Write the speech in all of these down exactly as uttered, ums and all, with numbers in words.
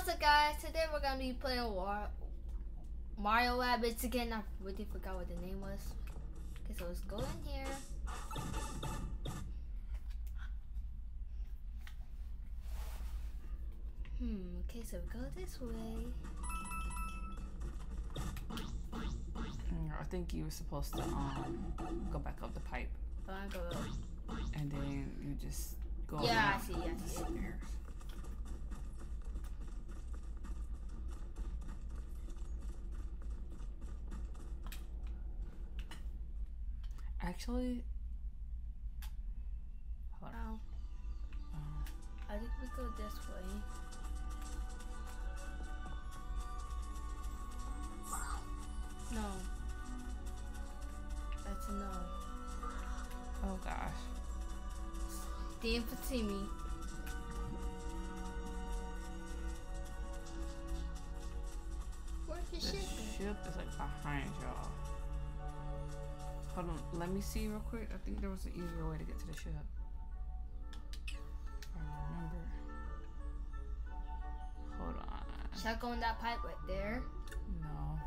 What's up, guys? Today we're gonna be playing War Mario Rabbids again. I really forgot what the name was. Okay, so let's go in here. Hmm. Okay, so we go this way. I think you were supposed to um go back up the pipe. Oh, I go up. And then you just go. Yeah, I see. Yeah, I see. There. Actually, hold on. Uh, I think we go this way. No. That's a no. Oh gosh. The infantry me. Where's the, the ship? The ship is like behind y'all. Hold on, let me see real quick. I think there was an easier way to get to the ship. I remember. Hold on. Should I go in that pipe right there? No.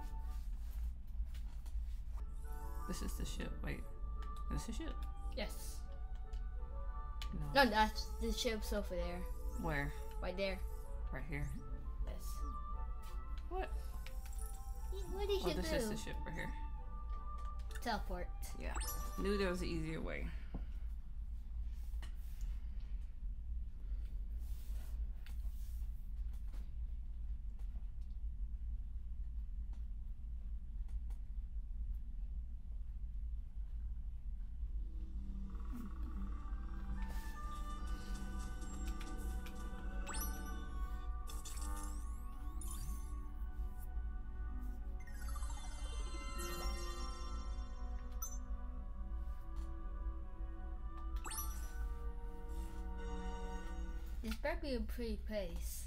This is the ship. Wait. This is the ship? Yes. No. No, that's the ship's over there. Where? Right there. Right here. Yes. What? What did oh, you this do? This is the ship right here. Teleport. Yeah. Knew there was an easier way. This better be a pretty place.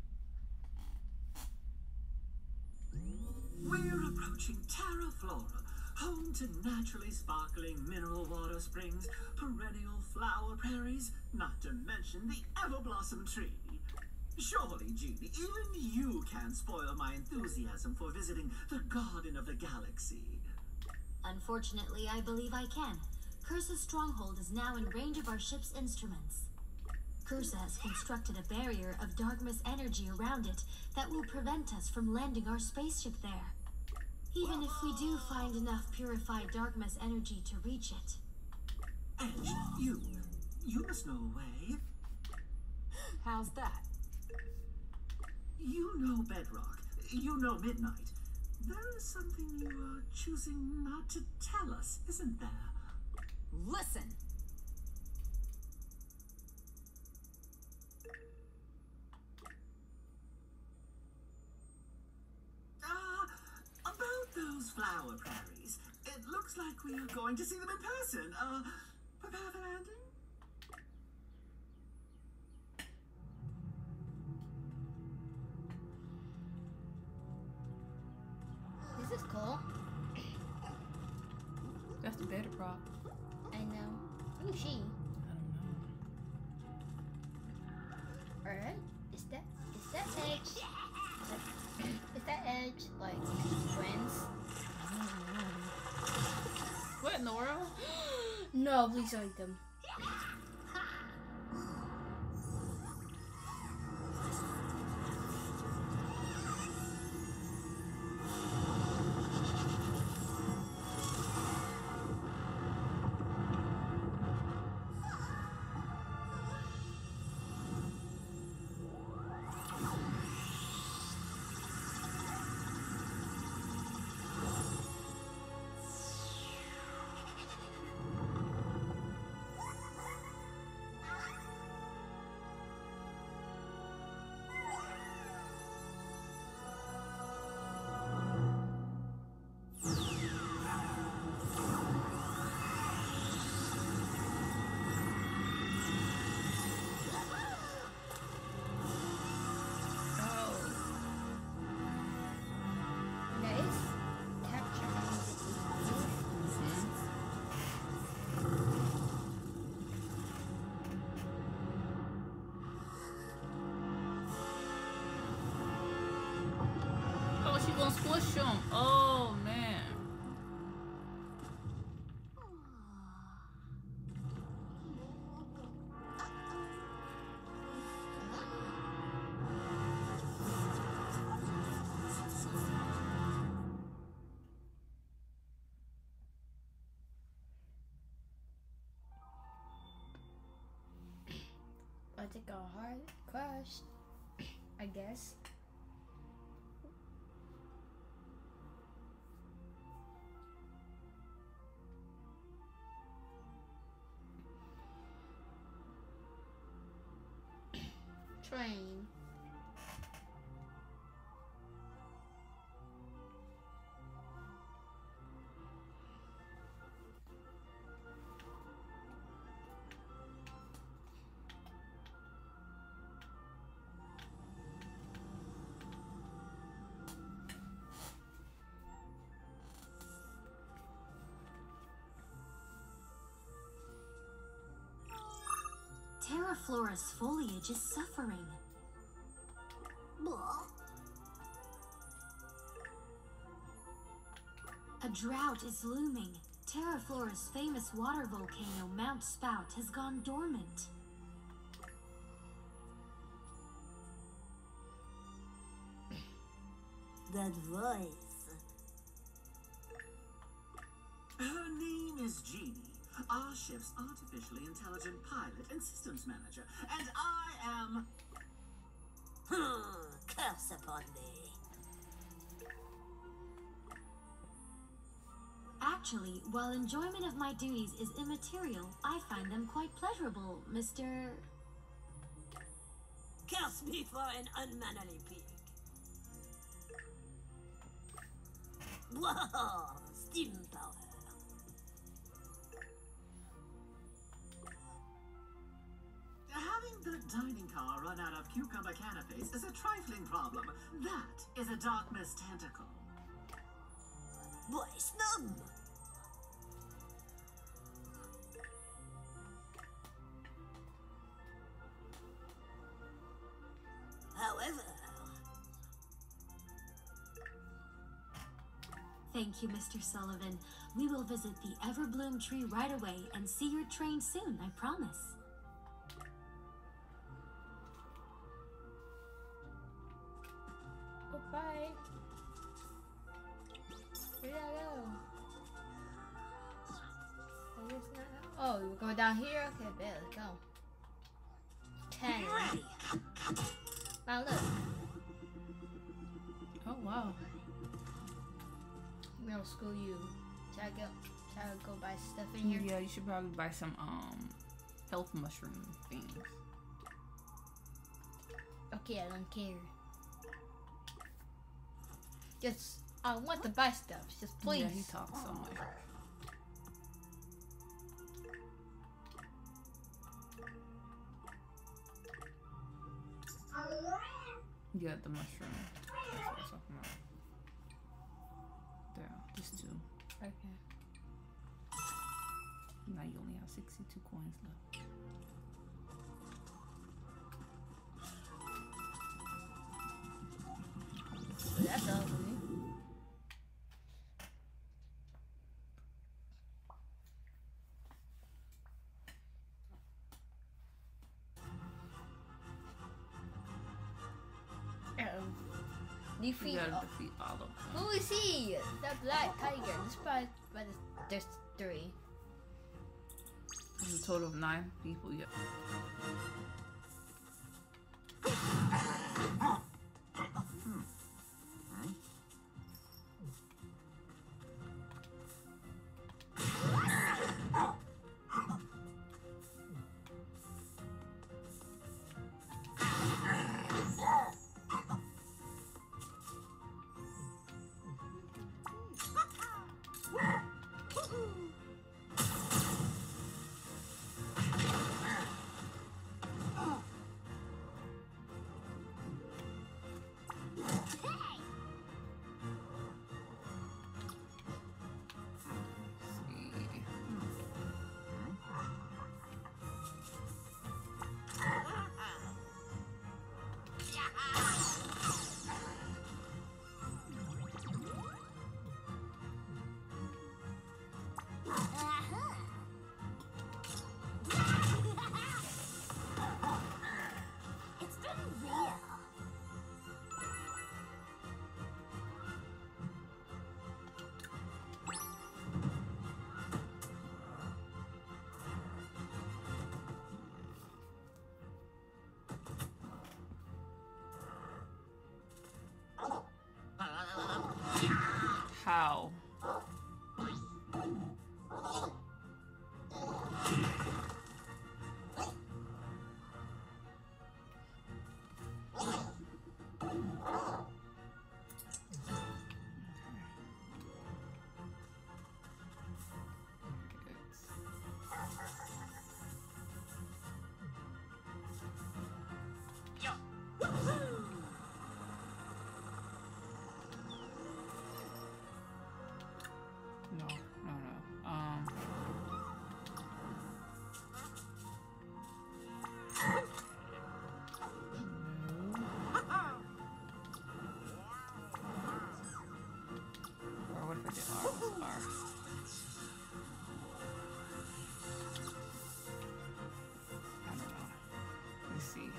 We're approaching Terra Flora, home to naturally sparkling mineral water springs, perennial flower prairies, not to mention the ever-blossom tree. Surely, Judy, even you can't spoil my enthusiasm for visiting the Garden of the Galaxy. Unfortunately, I believe I can. Curse's stronghold is now in range of our ship's instruments. Curse has constructed a barrier of Darkness energy around it that will prevent us from landing our spaceship there. Even if we do find enough purified Darkness energy to reach it. Edge, you, you must know a way. How's that? You know Bedrock. You know Midnight. There is something you are choosing not to tell us, isn't there? Listen! Those flower prairies. It looks like we are going to see them in person. Uh, prepare for landing? This is cool. That's the better prop. I know. Who is she? I don't know. Alright. Is that is that Edge? Is that, is that Edge like friends? What in the world? No, please don't eat them. gonna squish him. Oh man. I think a hard crash, I guess. Train. Terra Flora's foliage is suffering. A drought is looming. Terra Flora's famous water volcano, Mount Spout, has gone dormant. That voice. Her name is Jeannie, our ship's artificially intelligent pilot and systems manager, and I am... Hmm, curse upon thee. Actually, while enjoyment of my duties is immaterial, I find them quite pleasurable, Mister Curse me for an unmannerly pig. Whoa, steam power. Having the dining car run out of cucumber canapes is a trifling problem. That is a darkness tentacle. Boy, snub. However... Thank you, Mister Sullivan. We will visit the Everbloom tree right away and see your train soon, I promise. Goodbye. Where did I go? I guess not. Oh, we're going down here? Okay, bet, let's go. Ten. Ready. Now look. Oh wow. Middle school you. Should I go, should I go buy stuff in here? Yeah, you should probably buy some um health mushroom things. Okay, I don't care. Just, I want to buy stuff. Just please. Yeah, he talks so much. You got the mushroom. That's what I was talking about. There, just two. Okay. Now you only have sixty-two coins left. So that's ugly. Um, defeat. You gotta Oh, defeat all of them. who is he? The black tiger. This probably, but there's three. There's a total of nine people. Yeah. How? No, no, no. Um. Or what if I did R? R. I don't know. Let me see.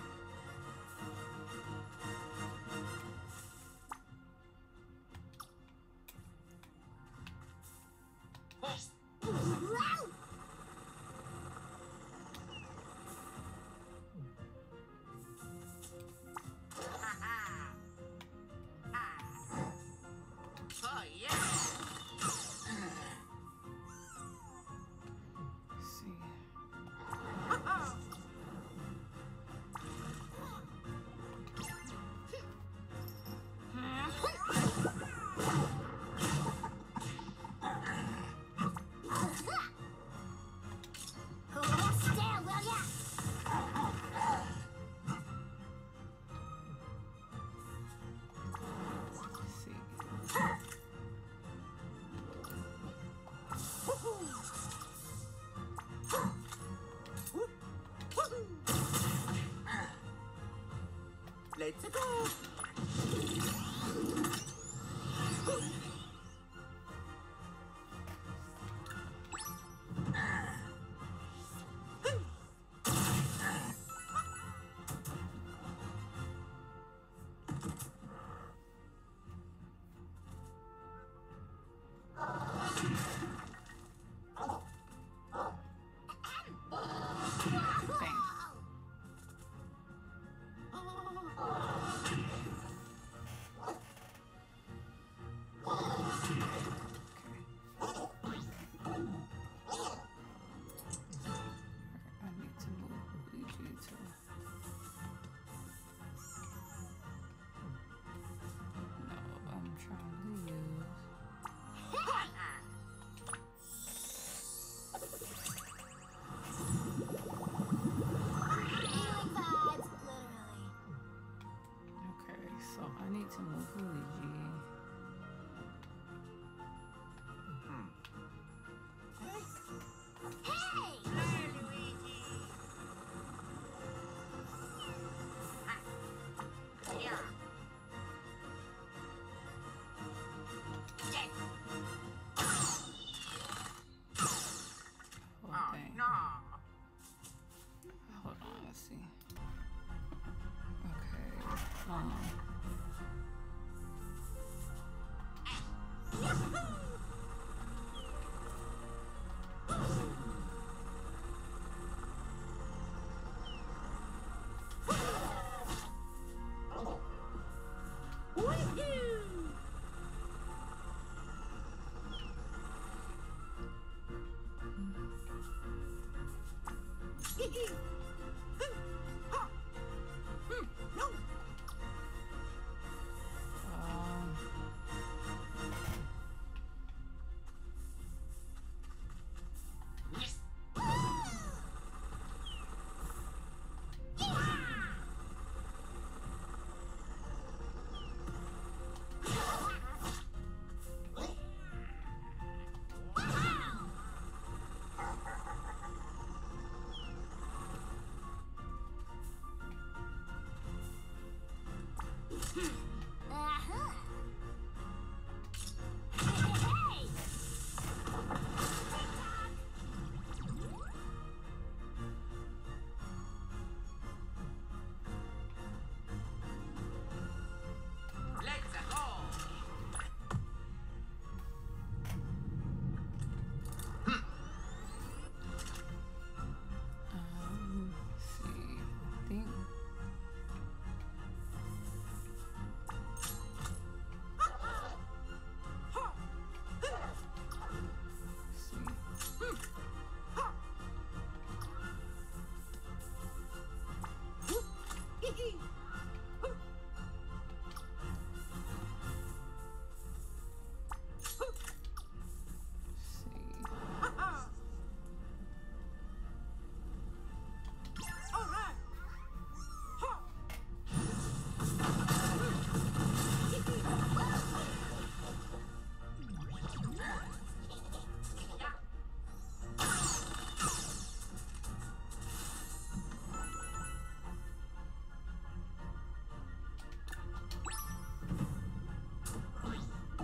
Let's go.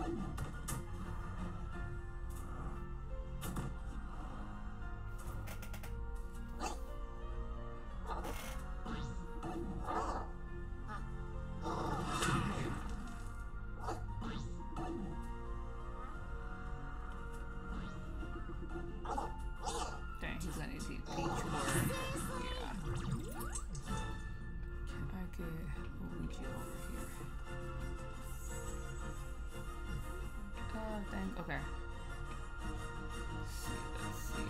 Dang, he's gonna eat each word. Yeah. Can I get Luigi over here? Oh, dang. Okay. Let's see. Let's see.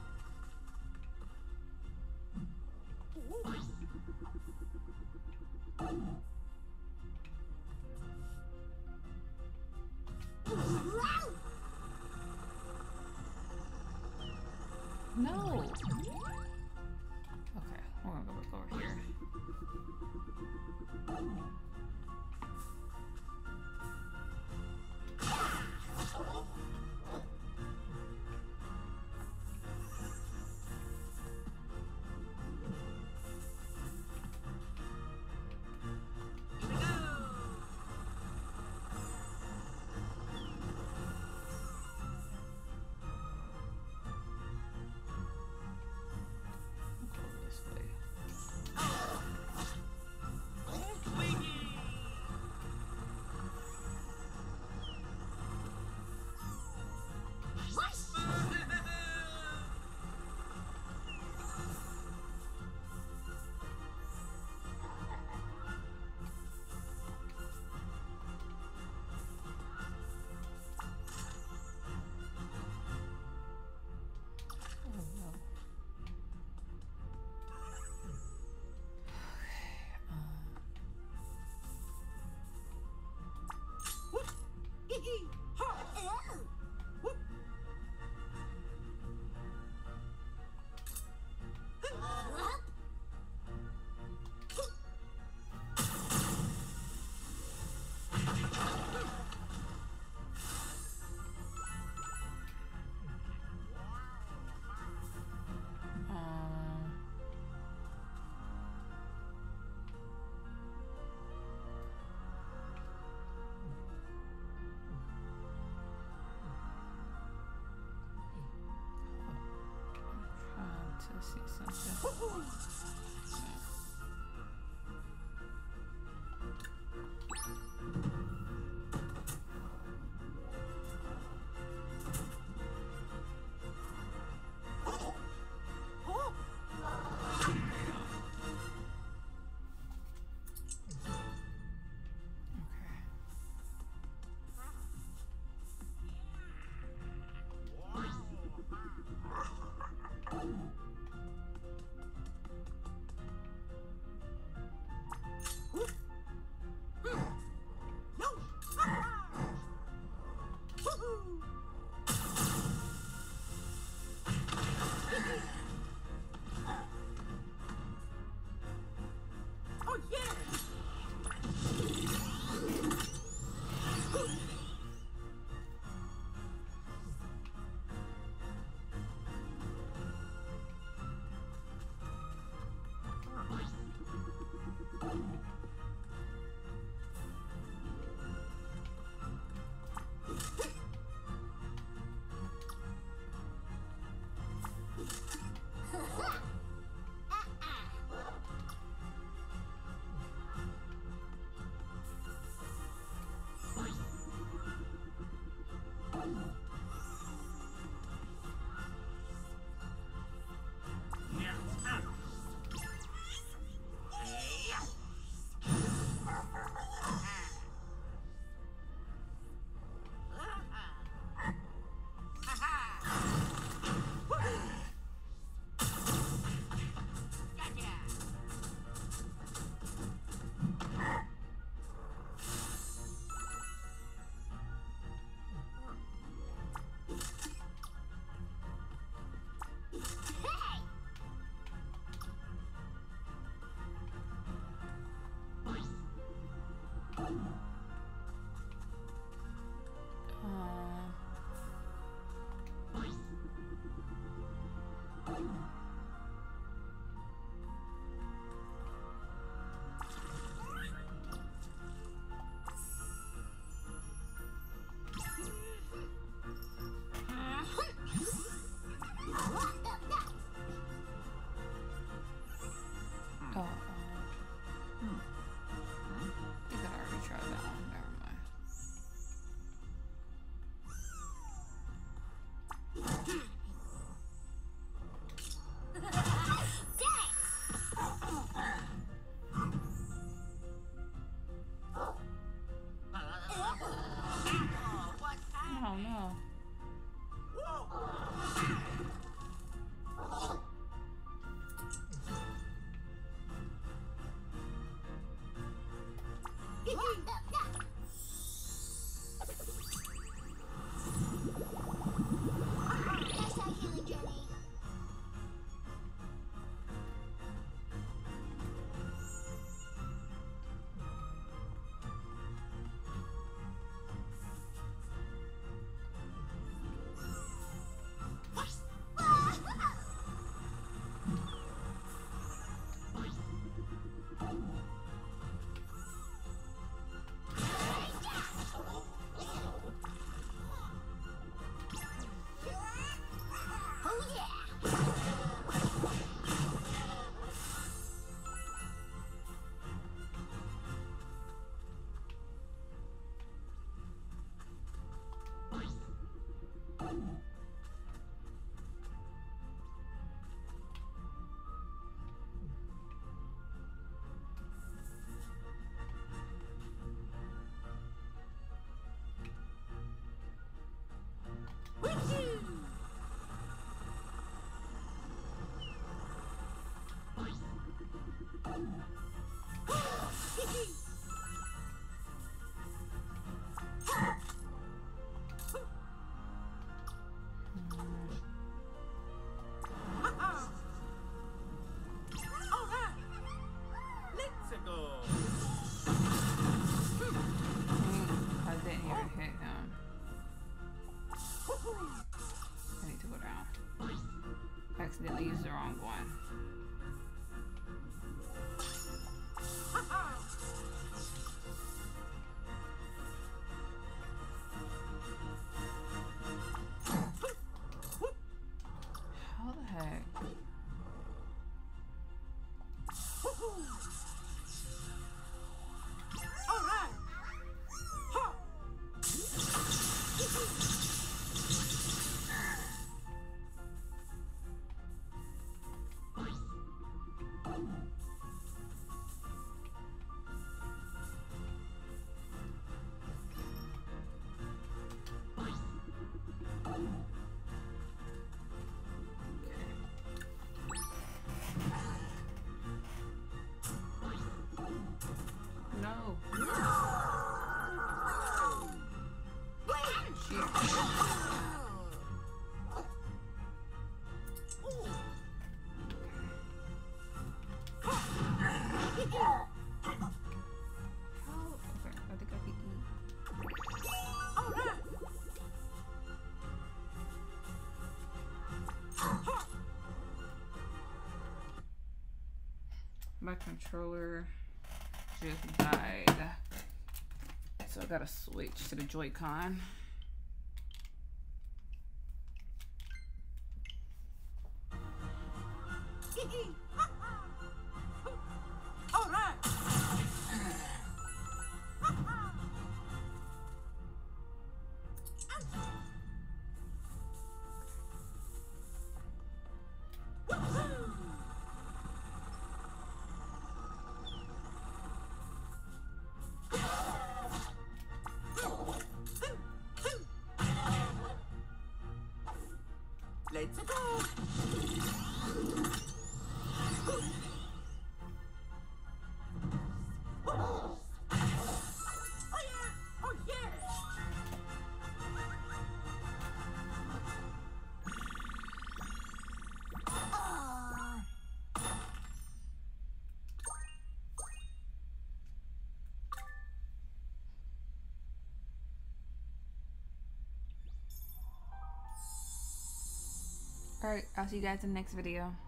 No. Okay, we're gonna go back over here. To see something. Hashtag healing journey. Accidentally used the wrong one. How the heck? No. My controller just died, so I gotta switch to the Joy-Con. Let's go! Oh yeah! Oh yeah! Alright, I'll see you guys in the next video.